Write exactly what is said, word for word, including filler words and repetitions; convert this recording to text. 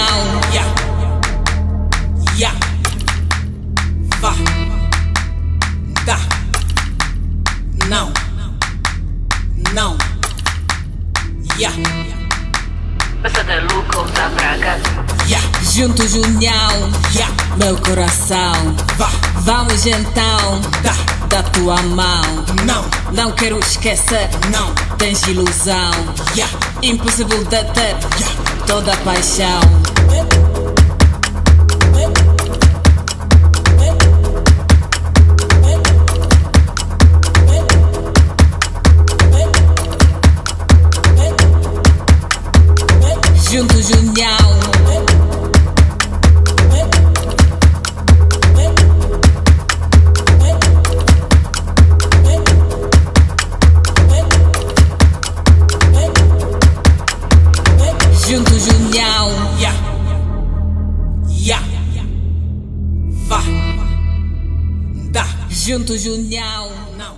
Junião. Yeah. Yeah. Vá. Dá. Não. Não. Yeah. Passa da Luca ou tá pra casa? Yeah. Juntos Junião. Yeah. Meu coração. Vá. Vamos então. Dá. Da tua mão. Não. Não quero esquecer. Não. Tens ilusão. Yeah. Impossível deter. Yeah. Toda a paixão. Juntos Junião. Juntos Junião. Yeah. Yeah. Vá. Dá. Juntos Junião. Não.